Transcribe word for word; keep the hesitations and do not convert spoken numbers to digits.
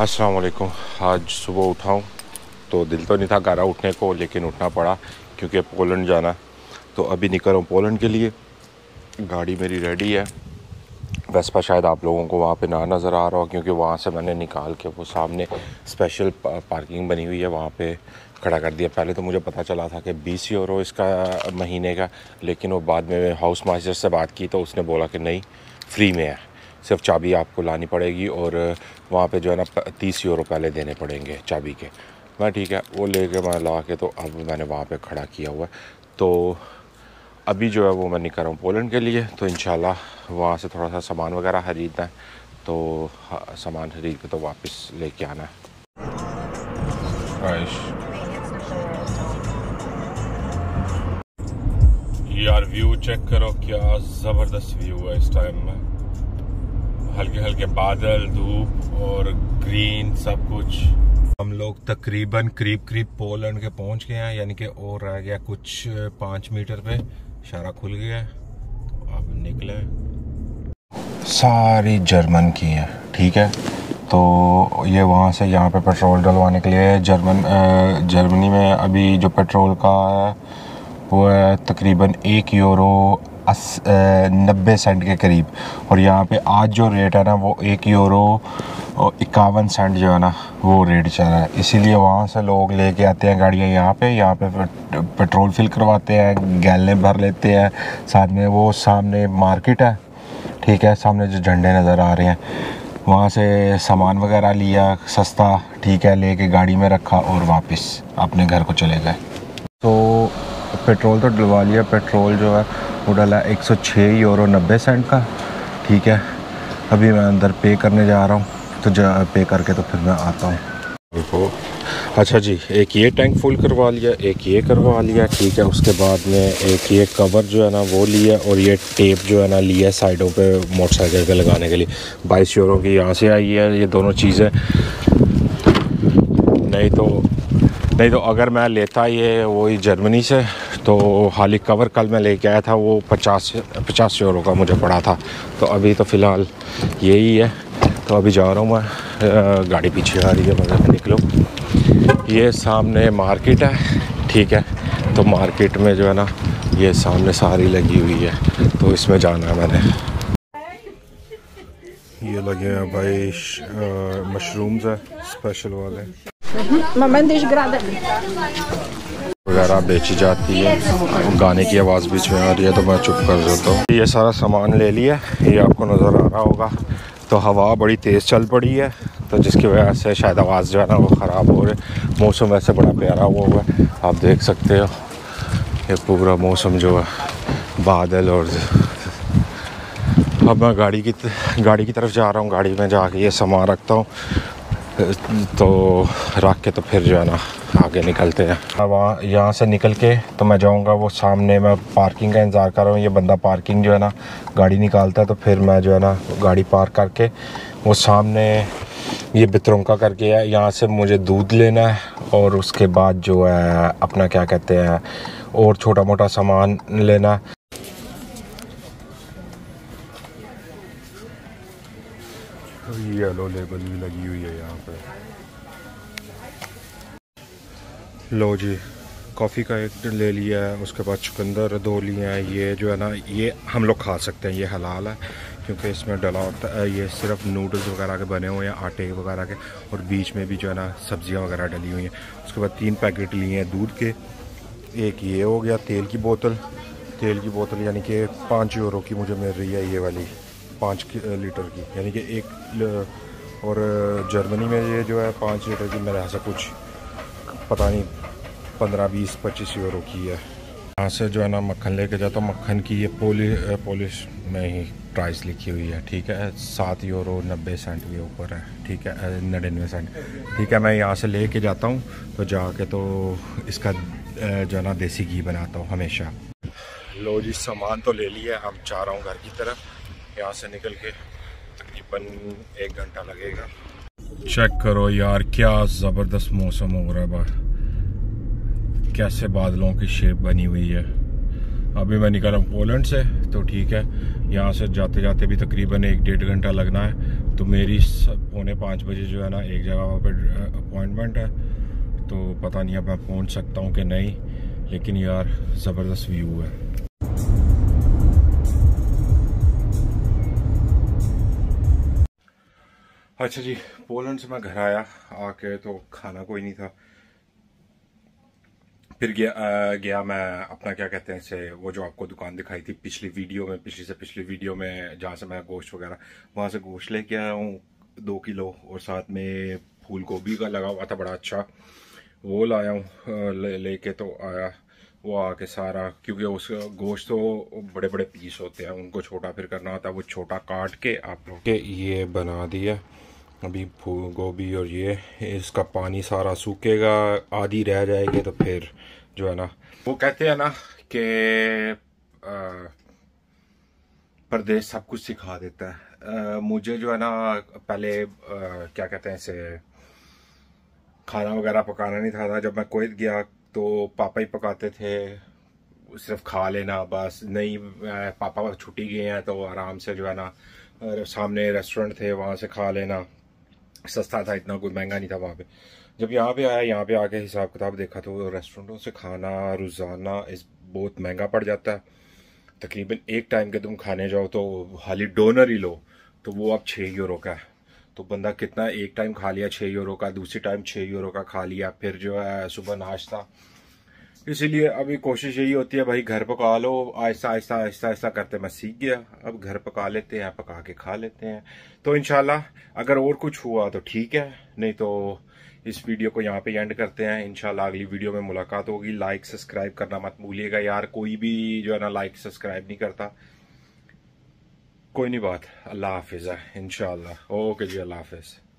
अस्सलाम वालेकुम। आज सुबह उठाऊँ तो दिल तो नहीं था गारा उठने को, लेकिन उठना पड़ा क्योंकि पोलैंड जाना। तो अभी निकल रहा हूँ पोलैंड के लिए। गाड़ी मेरी रेडी है। वेस्पा शायद आप लोगों को वहाँ पे ना नज़र आ रहा हो, क्योंकि वहाँ से मैंने निकाल के वो सामने स्पेशल पार्किंग बनी हुई है वहाँ पे खड़ा कर दिया। पहले तो मुझे पता चला था कि बीस यूरो इसका महीने का, लेकिन वो बाद में हाउस मास्टर से बात की तो उसने बोला कि नहीं, फ्री में है, सिर्फ चाबी आपको लानी पड़ेगी और वहाँ पे जो है ना तीस यूरो पहले देने पड़ेंगे चाबी के। मैं ठीक है वो लेके मैं ला के तो अब मैंने वहाँ पे खड़ा किया हुआ है। तो अभी जो है वो मैं निकल रहा हूँ पोलैंड के लिए। तो इंशाल्लाह वहाँ से थोड़ा सा सामान वगैरह खरीदना है, तो सामान खरीद के तो वापस लेके आना है। यार व्यू चेक करो, क्या ज़बरदस्त व्यू है इस टाइम में। हल्के हल्के बादल, धूप और ग्रीन सब कुछ। हम लोग तकरीबन करीब करीब पोलैंड के पहुंच गए हैं, यानी कि और रह गया कुछ पाँच मीटर पे। इशारा खुल गया है तो अब निकले। सारी जर्मन की है, ठीक है। तो ये वहाँ से यहाँ पे पेट्रोल डलवाने के लिए जर्मन जर्मनी में अभी जो पेट्रोल का है वो है तकरीबन एक यूरो अस नब्बे सेंट के करीब। और यहाँ पे आज जो रेट है ना वो एक यूरो इक्यावन सेंट जो है ना वो रेट चल रहा है। इसीलिए वहाँ से लोग लेके आते हैं गाड़ियाँ यहाँ पे यहाँ पे पेट्रोल फिल करवाते हैं, गैलन भर लेते हैं। साथ में वो सामने मार्केट है, ठीक है, सामने जो झंडे नज़र आ रहे हैं, वहाँ से सामान वगैरह लिया सस्ता, ठीक है, लेके गाड़ी में रखा और वापस अपने घर को चले गए। तो पेट्रोल तो डलवा लिया। पेट्रोल जो है वो डाला एक सौ छः यूरो नब्बे सेंट का, ठीक है। अभी मैं अंदर पे करने जा रहा हूँ, तो जा पे करके तो फिर मैं आता हूँ। देखो, अच्छा जी, एक ये टैंक फुल करवा लिया, एक ये करवा लिया, ठीक है। उसके बाद में एक ये कवर जो है ना वो लिया, और ये टेप जो है ना लिया साइडों पे मोटरसाइकिल पे लगाने के लिए। बाईस यूरो की यहाँ से आई है ये दोनों चीज़ें। नहीं तो नहीं तो अगर मैं लेता ये वही जर्मनी से तो हाली कवर कल मैं लेके आया था वो पचास पचास यूरो का मुझे पड़ा था। तो अभी तो फ़िलहाल यही है। तो अभी जा रहा हूँ मैं, गाड़ी पीछे आ रही है मगर निकलो। ये सामने मार्केट है, ठीक है। तो मार्केट में जो है ना ये सामने सारी लगी हुई है, तो इसमें जाना है मैंने। ये लगे हैं भाई मशरूम्स है स्पेशल वाले वगैरह बेची जाती है। गाने की आवाज़ बीच में आ रही है तो मैं चुप कर देता हूँ। ये सारा सामान ले लिया, ये आपको नज़र आ रहा होगा। तो हवा बड़ी तेज़ चल पड़ी है, तो जिसकी वजह से शायद आवाज़ जो है ना वो ख़राब हो रही है। मौसम वैसे बड़ा प्यारा हुआ हुआ है, आप देख सकते हो। ये पूरा मौसम जो है बादल। और अब मैं गाड़ी की गाड़ी की तरफ जा रहा हूँ। गाड़ी में जाके ये सामान रखता हूँ, तो रख के तो फिर जो है ना आगे निकलते हैं। अब वहाँ यहाँ से निकल के तो मैं जाऊँगा वो सामने, मैं पार्किंग का इंतज़ार कर रहा हूँ। ये बंदा पार्किंग जो है ना गाड़ी निकालता है, तो फिर मैं जो है ना गाड़ी पार्क करके वो सामने ये बित्रोंका करके है, यहाँ से मुझे दूध लेना है। और उसके बाद जो है अपना क्या कहते हैं और छोटा मोटा सामान लेना। येलो लेबल भी लगी हुई है यहाँ पे। लो जी, कॉफ़ी का एक ले लिया है, उसके बाद चुकंदर दो लिए हैं। ये जो है ना ये हम लोग खा सकते हैं, ये हलाल है क्योंकि इसमें डला होता है, ये सिर्फ नूडल्स वगैरह के बने हुए हैं, आटे वगैरह के, और बीच में भी जो है ना सब्जियां वगैरह डली हुई हैं। उसके बाद तीन पैकेट लिए हैं दूध के। एक ये हो गया तेल की बोतल। तेल की बोतल यानी कि पाँच यूरो की मुझे मिल रही है ये वाली, पाँच लीटर की, यानी कि एक। और जर्मनी में ये जो है पाँच लीटर की मेरे ऐसा कुछ पता नहीं पंद्रह बीस पच्चीस यूरो की है। यहाँ से जो है ना मक्खन लेके जाता हूँ। मक्खन की ये पोली पॉलिश में ही प्राइस लिखी हुई है, ठीक है। सात यूरो नब्बे सेंट के ऊपर है, ठीक है, नड़िनवे सेंट, ठीक है। मैं यहाँ से लेके जाता हूँ तो जाके तो इसका जो है ना देसी घी बनाता हूँ हमेशा। लो जी, सामान तो ले लिया, अब जा रहा हूँ घर की तरफ। यहाँ से निकल के तकरीबन एक घंटा लगेगा। चेक करो यार, क्या ज़बरदस्त मौसम हो रहा है बाहर, कैसे बादलों की शेप बनी हुई है। अभी मैं निकला पोलैंड से, तो ठीक है, यहाँ से जाते जाते भी तकरीबन एक डेढ़ घंटा लगना है। तो मेरी पौने पाँच बजे जो है ना एक जगह पर अपॉइंटमेंट है, तो पता नहीं अब मैं पहुंच सकता हूं कि नहीं, लेकिन यार ज़बरदस्त व्यू है। अच्छा जी, पोलैंड से मैं घर आया, आके तो खाना कोई नहीं था। फिर गया आ, गया मैं अपना क्या कहते हैं इसे, वो जो आपको दुकान दिखाई थी पिछली वीडियो में, पिछली से पिछली वीडियो में, जहाँ से मैं गोश्त वगैरह, वहाँ से गोश्त लेके आया हूँ दो किलो, और साथ में फूल गोभी का लगा हुआ था बड़ा अच्छा, वो लाया हूँ ले, लेके तो आया। वो आके सारा, क्योंकि उस गोश्त तो बड़े बड़े पीस होते हैं, उनको छोटा फिर करना होता है, वो छोटा काट के आप लोग के ये बना दिया। अभी फूल गोभी और ये, इसका पानी सारा सूखेगा, आधी रह जाएगी, तो फिर जो है ना, वो कहते हैं ना कि परदेश सब कुछ सिखा देता है। आ, मुझे जो है ना पहले आ, क्या कहते हैं इसे, खाना वगैरह पकाना नहीं था, था जब मैं कुवैत गया तो पापा ही पकाते थे, सिर्फ खा लेना बस। नहीं, पापा छुट्टी गए हैं तो आराम से जो है ना, सामने रेस्टोरेंट थे वहाँ से खा लेना, सस्ता था, इतना कोई महंगा नहीं था वहाँ पे। जब यहाँ पे आया, यहाँ पे आके हिसाब किताब देखा तो रेस्टोरेंटों से खाना रोज़ाना इस बहुत महंगा पड़ जाता है। तकरीबन एक टाइम के तुम खाने जाओ तो खाली डोनर ही लो तो वो अब छः यूरो का है। तो बंदा कितना, एक टाइम खा लिया छः यूरो का, दूसरी टाइम छः यूरो का खा लिया, फिर जो है सुबह नाश्ता। इसीलिए अभी कोशिश यही होती है भाई, घर पका लो, आहिस्ता आहिस्ता आहिस्ता आहिस्ता करते मैं सीख गया, अब घर पका लेते हैं, पका के खा लेते हैं। तो इंशाल्लाह अगर और कुछ हुआ तो ठीक है, नहीं तो इस वीडियो को यहाँ पे एंड करते हैं। इंशाल्लाह अगली वीडियो में मुलाकात होगी। लाइक सब्सक्राइब करना मत भूलिएगा यार, कोई भी जो है ना लाइक सब्सक्राइब नहीं करता। कोई नहीं बात, अल्लाह हाफिज़ है इंशाल्लाह। ओके जी, अल्लाह हाफिज़।